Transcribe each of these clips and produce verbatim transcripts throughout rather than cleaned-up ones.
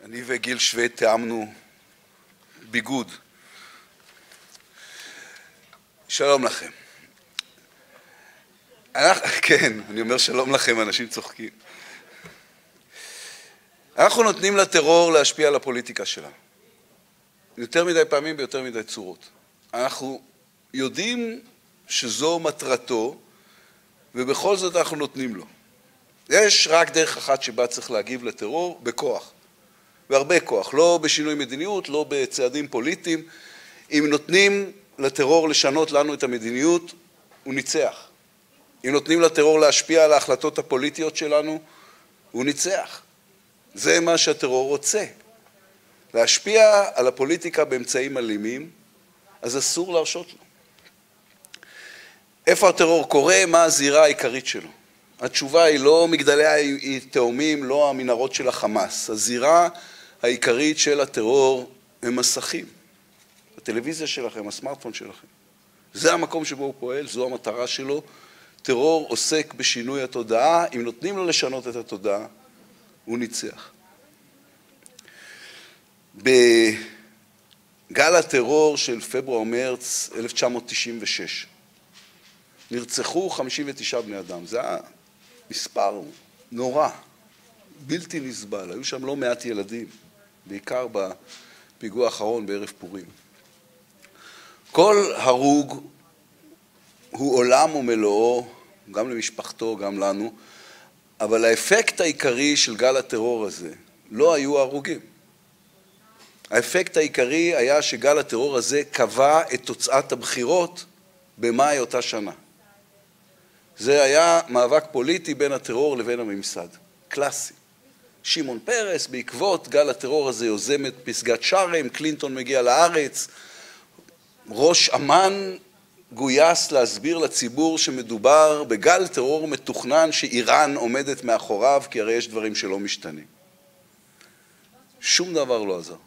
אני וגיל שווה תיאמנו ביגוד. שלום לכם. אנחנו, כן, אני אומר שלום לכם, אנשים צוחקים. אנחנו נותנים לטרור להשפיע על הפוליטיקה שלנו. יותר מדי פעמים ביותר מדי צורות. אנחנו יודעים שזו מטרתו, ובכל זאת אנחנו נותנים לו. יש רק דרך אחת שבה צריך להגיב לטרור, בכוח. והרבה כוח, לא בשינוי מדיניות, לא בצעדים פוליטיים. אם נותנים לטרור לשנות לנו את המדיניות, הוא ניצח. אם נותנים לטרור להשפיע על ההחלטות הפוליטיות שלנו, הוא ניצח. זה מה שהטרור רוצה. להשפיע על הפוליטיקה באמצעים אלימים, אז אסור להרשות לו. איפה הטרור קורה? מה הזירה העיקרית שלו? התשובה היא לא מגדלי התאומים, לא המנהרות של החמאס. הזירה העיקרית של הטרור הם מסכים. הטלוויזיה שלכם, הסמארטפון שלכם. זה המקום שבו הוא פועל, זו המטרה שלו. טרור עוסק בשינוי התודעה, אם נותנים לו לשנות את התודעה, הוא ניצח. בגל הטרור של פברואר-מרץ אלף תשע מאות תשעים ושש, נרצחו חמישים ותשעה בני אדם. זה היה מספר נורא, בלתי נסבל. היו שם לא מעט ילדים, בעיקר בפיגוע האחרון בערב פורים. כל הרוג הוא עולם ומלואו, גם למשפחתו, גם לנו, אבל האפקט העיקרי של גל הטרור הזה לא היו ההרוגים. האפקט העיקרי היה שגל הטרור הזה קבע את תוצאת הבחירות במאי אותה שנה. זה היה מאבק פוליטי בין הטרור לבין הממסד. קלאסי. שמעון פרס, בעקבות גל הטרור הזה יוזם את פסגת שארם, קלינטון מגיע לארץ, ראש אמ"ן גויס להסביר לציבור שמדובר בגל טרור מתוכנן שאיראן עומדת מאחוריו, כי הרי יש דברים שלא משתנים. שום דבר לא עזר.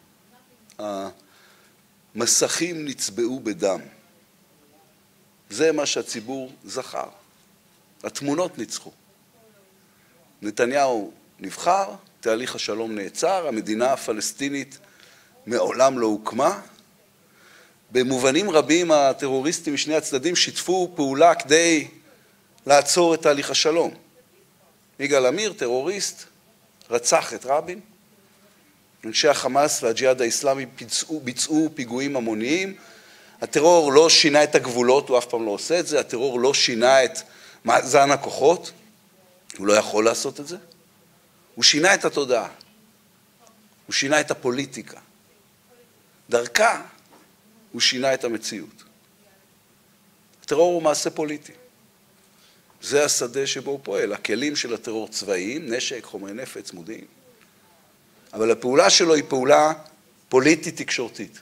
המסכים נצבעו בדם. זה מה שהציבור זכר. התמונות ניצחו. נתניהו נבחר, תהליך השלום נעצר, המדינה הפלסטינית מעולם לא הוקמה. במובנים רבים הטרוריסטים משני הצדדים שיתפו פעולה כדי לעצור את תהליך השלום. יגאל עמיר, טרוריסט, רצח את רבין. אנשי החמאס והג'יהאד האסלאמי ביצעו, ביצעו פיגועים המוניים. הטרור לא שינה את הגבולות, הוא אף פעם לא עושה את זה. הטרור לא שינה את מאזן הכוחות, הוא לא יכול לעשות את זה. הוא שינה את התודעה, הוא שינה את הפוליטיקה. דרכה הוא שינה את המציאות. הטרור הוא מעשה פוליטי. זה השדה שבו הוא פועל. הכלים של הטרור צבאיים, נשק, חומרי נפץ, מודיעין. אבל הפעולה שלו היא פעולה פוליטית תקשורתית.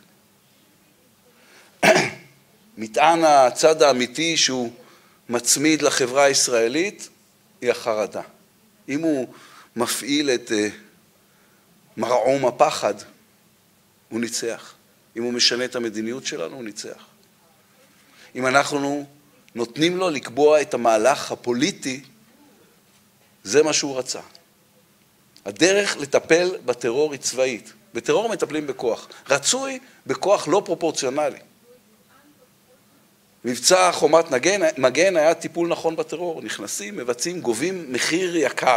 מטען הצד האמיתי שהוא מצמיד לחברה הישראלית היא החרדה. אם הוא מפעיל את מרעום הפחד, הוא ניצח. אם הוא משנה את המדיניות שלנו, הוא ניצח. אם אנחנו נותנים לו לקבוע את המהלך הפוליטי, זה מה שהוא רצה. הדרך לטפל בטרור היא צבאית. בטרור מטפלים בכוח. רצוי בכוח לא פרופורציונלי. מבצע חומת מגן, מגן היה טיפול נכון בטרור. נכנסים, מבצעים, גובים מחיר יקר.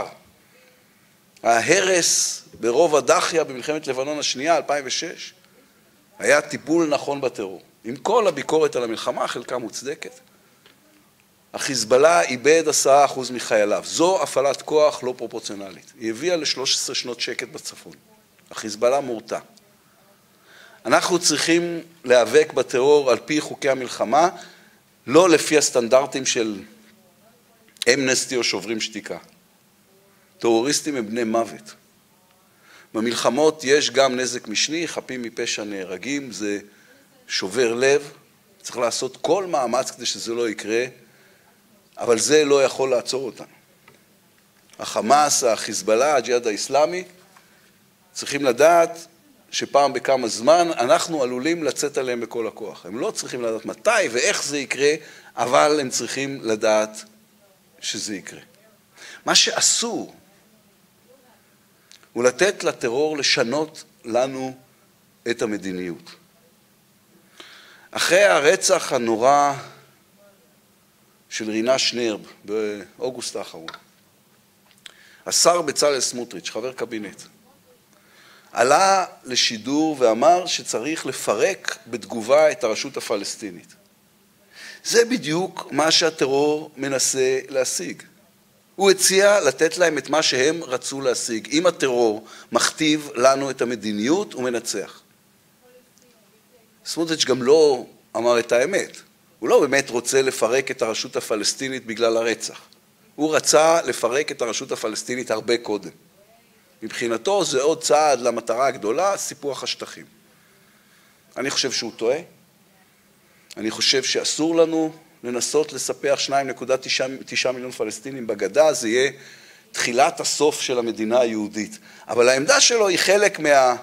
ההרס ברוב הדחיה במלחמת לבנון השנייה, אלפיים ושש, היה טיפול נכון בטרור. עם כל הביקורת על המלחמה, חלקה מוצדקת. החיזבאללה איבד עשרה אחוז מחייליו. זו הפעלת כוח לא פרופורציונלית. היא הביאה ל-שלוש עשרה שנות שקט בצפון. החיזבאללה מורתע. אנחנו צריכים להיאבק בטרור על פי חוקי המלחמה, לא לפי הסטנדרטים של אמנסטי או שוברים שתיקה. טרוריסטים הם בני מוות. במלחמות יש גם נזק משני, חפים מפשע נהרגים, זה שובר לב. צריך לעשות כל מאמץ כדי שזה לא יקרה, אבל זה לא יכול לעצור אותנו. החמאס, החיזבאללה, הג'יהאד האסלאמי, צריכים לדעת שפעם בכמה זמן אנחנו עלולים לצאת עליהם בכל הכוח. הם לא צריכים לדעת מתי ואיך זה יקרה, אבל הם צריכים לדעת שזה יקרה. מה שאסור ולתת לטרור לשנות לנו את המדיניות. אחרי הרצח הנורא של רינה שנרב באוגוסט האחרון, השר בצלאל סמוטריץ', חבר קבינט, עלה לשידור ואמר שצריך לפרק בתגובה את הרשות הפלסטינית. זה בדיוק מה שהטרור מנסה להשיג. הוא הציע לתת להם את מה שהם רצו להשיג. אם הטרור מכתיב לנו את המדיניות, הוא מנצח. סמוטריץ' גם לא אמר את האמת. הוא לא באמת רוצה לפרק את הרשות הפלסטינית בגלל הרצח. הוא רצה לפרק את הרשות הפלסטינית הרבה קודם. מבחינתו זה עוד צעד למטרה הגדולה, סיפוח השטחים. אני חושב שהוא טועה. אני חושב שאסור לנו לנסות לספח שניים נקודה תשע מיליון פלסטינים בגדה, זה יהיה תחילת הסוף של המדינה היהודית. אבל העמדה שלו היא חלק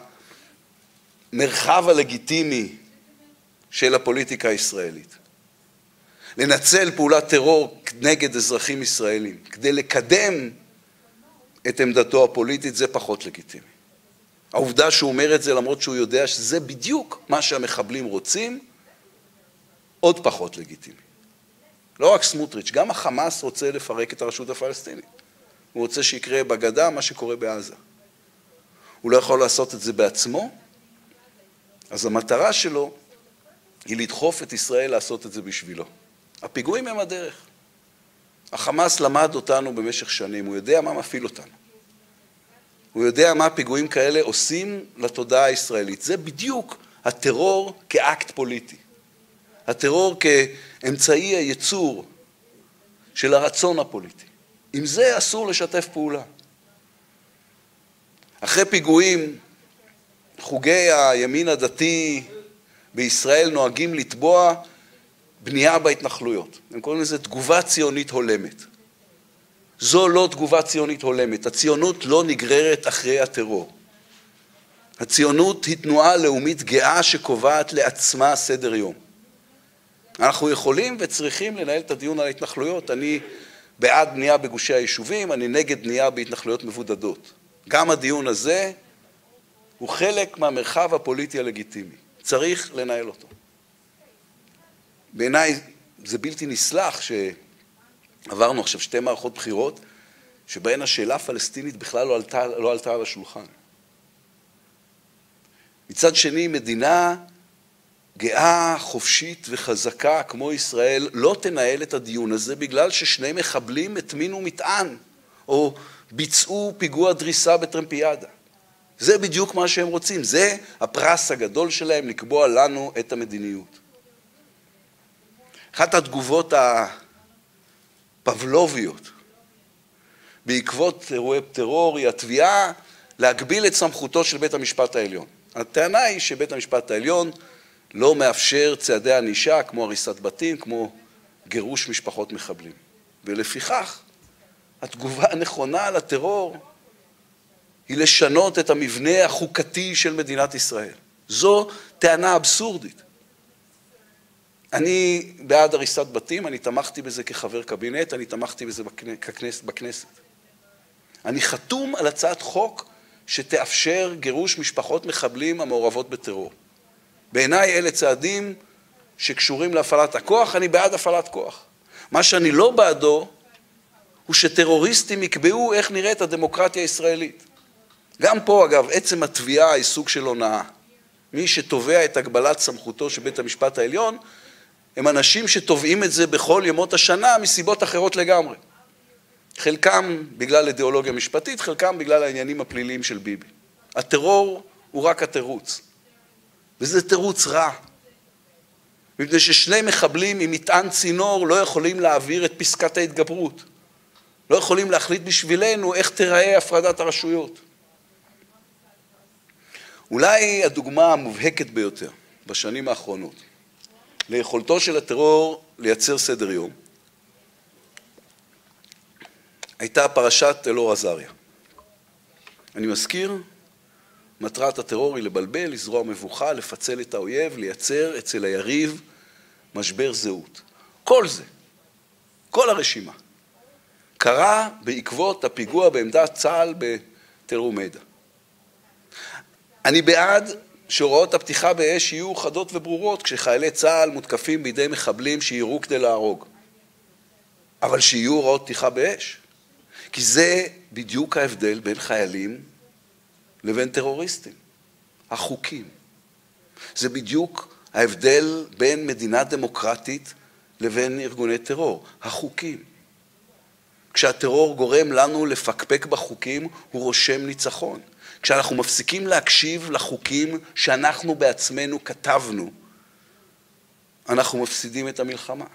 מהמרחב הלגיטימי של הפוליטיקה הישראלית. לנצל פעולת טרור נגד אזרחים ישראלים, כדי לקדם את עמדתו הפוליטית, זה פחות לגיטימי. העובדה שהוא אומר את זה, למרות שהוא יודע שזה בדיוק מה שהמחבלים רוצים, עוד פחות לגיטימי. לא רק סמוטריץ', גם החמאס רוצה לפרק את הרשות הפלסטינית. הוא רוצה שיקרה בגדה מה שקורה בעזה. הוא לא יכול לעשות את זה בעצמו, אז המטרה שלו היא לדחוף את ישראל לעשות את זה בשבילו. הפיגועים הם הדרך. החמאס למד אותנו במשך שנים, הוא יודע מה מפעיל אותנו. הוא יודע מה פיגועים כאלה עושים לתודעה הישראלית. זה בדיוק הטרור כאקט פוליטי. הטרור כאמצעי הייצור של הרצון הפוליטי. עם זה אסור לשתף פעולה. אחרי פיגועים, חוגי הימין הדתי בישראל נוהגים לתבוע בנייה בהתנחלויות. הם קוראים לזה תגובה ציונית הולמת. זו לא תגובה ציונית הולמת. הציונות לא נגררת אחרי הטרור. הציונות היא תנועה לאומית גאה שקובעת לעצמה סדר יום. אנחנו יכולים וצריכים לנהל את הדיון על ההתנחלויות. אני בעד בנייה בגושי היישובים, אני נגד בנייה בהתנחלויות מבודדות. גם הדיון הזה הוא חלק מהמרחב הפוליטי הלגיטימי. צריך לנהל אותו. בעיניי זה בלתי נסלח שעברנו עכשיו שתי מערכות בחירות, שבהן השאלה הפלסטינית בכלל לא עלתה, לא עלתה על השולחן. מצד שני, מדינה גאה, חופשית וחזקה כמו ישראל לא תנהל את הדיון הזה בגלל ששני מחבלים הטמינו מטען או ביצעו פיגוע דריסה בטרמפיאדה. זה בדיוק מה שהם רוצים, זה הפרס הגדול שלהם לקבוע לנו את המדיניות. אחת התגובות הפבלוביות בעקבות אירועי טרור היא התביעה להגביל את סמכותו של בית המשפט העליון. הטענה היא שבית המשפט העליון לא מאפשר צעדי ענישה כמו הריסת בתים, כמו גירוש משפחות מחבלים. ולפיכך, התגובה הנכונה לטרור היא לשנות את המבנה החוקתי של מדינת ישראל. זו טענה אבסורדית. אני בעד הריסת בתים, אני תמכתי בזה כחבר קבינט, אני תמכתי בזה בכנסת. אני חתום על הצעת חוק שתאפשר גירוש משפחות מחבלים המעורבות בטרור. בעיניי אלה צעדים שקשורים להפעלת הכוח, אני בעד הפעלת כוח. מה שאני לא בעדו הוא שטרוריסטים יקבעו איך נראית הדמוקרטיה הישראלית. גם פה אגב, עצם התביעה היא סוג של הונאה. מי שתובע את הגבלת סמכותו של בית המשפט העליון, הם אנשים שתובעים את זה בכל ימות השנה מסיבות אחרות לגמרי. חלקם בגלל אידיאולוגיה משפטית, חלקם בגלל העניינים הפליליים של ביבי. הטרור הוא רק התירוץ. וזה תירוץ רע. מפני ששני מחבלים עם מטען צינור לא יכולים להעביר את פסקת ההתגברות. לא יכולים להחליט בשבילנו איך תיראה הפרדת הרשויות. אולי הדוגמה המובהקת ביותר בשנים האחרונות ליכולתו של הטרור לייצר סדר יום הייתה פרשת אלאור עזריה. אני מזכיר, מטרת הטרור היא לבלבל, לזרוע מבוכה, לפצל את האויב, לייצר אצל היריב משבר זהות. כל זה, כל הרשימה, קרה בעקבות הפיגוע בעמדת צה"ל בתל רומיידה. אני בעד שהוראות הפתיחה באש יהיו חדות וברורות כשחיילי צה"ל מותקפים בידי מחבלים שירו כדי להרוג. אבל שיהיו הוראות פתיחה באש. כי זה בדיוק ההבדל בין חיילים לבין טרוריסטים. החוקים. זה בדיוק ההבדל בין מדינה דמוקרטית לבין ארגוני טרור. החוקים. כשהטרור גורם לנו לפקפק בחוקים, הוא רושם ניצחון. כשאנחנו מפסיקים להקשיב לחוקים שאנחנו בעצמנו כתבנו, אנחנו מפסידים את המלחמה.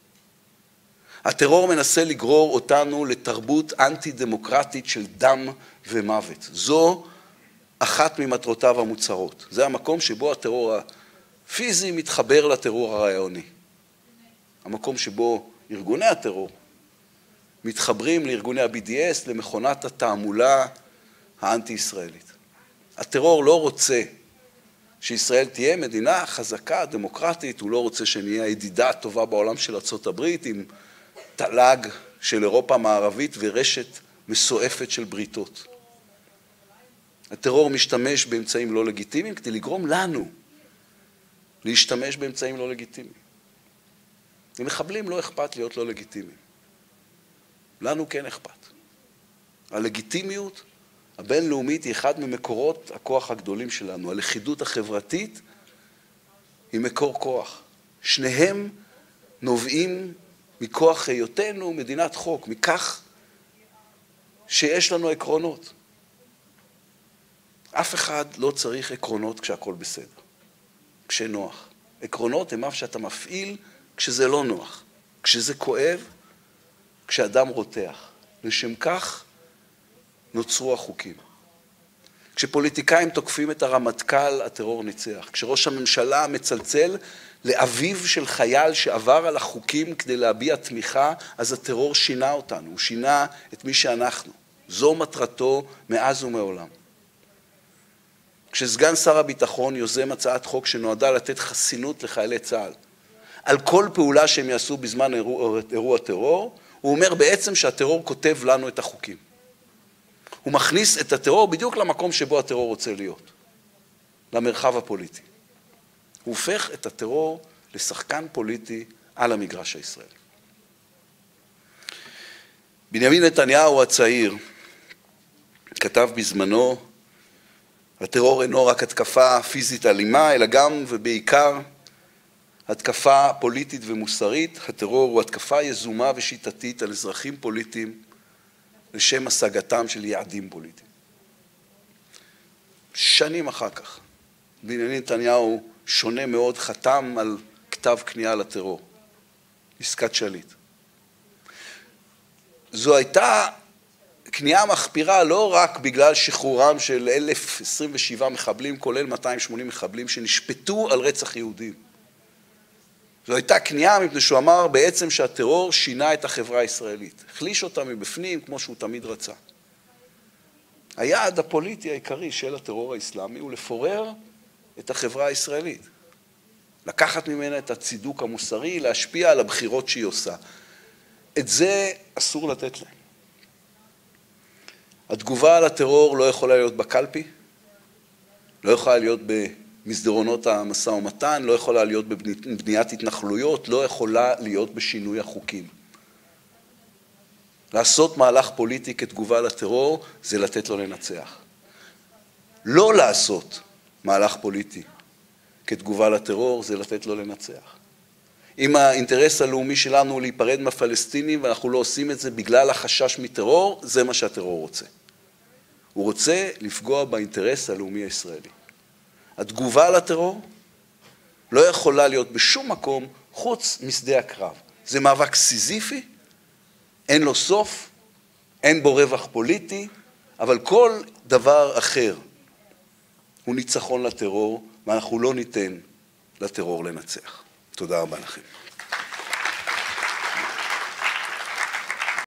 הטרור מנסה לגרור אותנו לתרבות אנטי-דמוקרטית של דם ומוות. זו אחת ממטרותיו המוצהרות. זה המקום שבו הטרור הפיזי מתחבר לטרור הרעיוני. המקום שבו ארגוני הטרור מתחברים לארגוני ה-בי די אס, למכונת התעמולה האנטי-ישראלית. הטרור לא רוצה שישראל תהיה מדינה חזקה, דמוקרטית, הוא לא רוצה שנהיה הידידה הטובה בעולם של ארצות הברית, עם תל"ג של אירופה המערבית ורשת מסועפת של בריתות. הטרור משתמש באמצעים לא לגיטימיים כדי לגרום לנו להשתמש באמצעים לא לגיטימיים. למחבלים לא אכפת להיות לא לגיטימיים. לנו כן אכפת. הלגיטימיות הבינלאומית היא אחד ממקורות הכוח הגדולים שלנו. הלכידות החברתית היא מקור כוח. שניהם נובעים מכוח היותנו מדינת חוק, מכך שיש לנו עקרונות. אף אחד לא צריך עקרונות כשהכל בסדר, כשנוח. עקרונות הם אף שאתה מפעיל כשזה לא נוח, כשזה כואב, כשאדם רותח. לשם כך נוצרו החוקים. כשפוליטיקאים תוקפים את הרמטכ"ל, הטרור ניצח. כשראש הממשלה מצלצל לאביו של חייל שעבר על החוקים כדי להביע תמיכה, אז הטרור שינה אותנו, הוא שינה את מי שאנחנו. זו מטרתו מאז ומעולם. כשסגן שר הביטחון יוזם הצעת חוק שנועדה לתת חסינות לחיילי צה"ל, על כל פעולה שהם יעשו בזמן אירוע, אירוע טרור, הוא אומר בעצם שהטרור כותב לנו את החוקים. הוא מכניס את הטרור בדיוק למקום שבו הטרור רוצה להיות, למרחב הפוליטי. הוא הופך את הטרור לשחקן פוליטי על המגרש הישראלי. בנימין נתניהו הצעיר כתב בזמנו, הטרור אינו רק התקפה פיזית אלימה, אלא גם ובעיקר התקפה פוליטית ומוסרית. הטרור הוא התקפה יזומה ושיטתית על אזרחים פוליטיים לשם השגתם של יעדים פוליטיים. שנים אחר כך, בנימין נתניהו שונה מאוד, חתם על כתב כניעה לטרור, עסקת שליט. זו הייתה כניעה מחפירה לא רק בגלל שחרורם של אלף עשרים ושבעה מחבלים, כולל מאתיים ושמונים מחבלים שנשפטו על רצח יהודים. זו הייתה כניעה מפני שהוא אמר בעצם שהטרור שינה את החברה הישראלית. החליש אותה מבפנים כמו שהוא תמיד רצה. היעד הפוליטי העיקרי של הטרור האסלאמי הוא לפורר את החברה הישראלית. לקחת ממנה את הצידוק המוסרי, להשפיע על הבחירות שהיא עושה. את זה אסור לתת להם. התגובה על הטרור לא יכולה להיות בקלפי, לא יכולה להיות במסדרונות המשא ומתן, לא יכולה להיות בבניית התנחלויות, לא יכולה להיות בשינוי החוקים. לעשות מהלך פוליטי כתגובה לטרור זה לתת לו לנצח. לא לעשות מהלך פוליטי כתגובה לטרור זה לתת לו לנצח. אם האינטרס הלאומי שלנו הוא להיפרד מהפלסטינים ואנחנו לא עושים את זה בגלל החשש מטרור, זה מה שהטרור רוצה. הוא רוצה לפגוע באינטרס הלאומי הישראלי. התגובה לטרור לא יכולה להיות בשום מקום חוץ משדה הקרב. זה מאבק סיזיפי, אין לו סוף, אין בו רווח פוליטי, אבל כל דבר אחר הוא ניצחון לטרור, ואנחנו לא ניתן לטרור לנצח. תודה רבה לכם.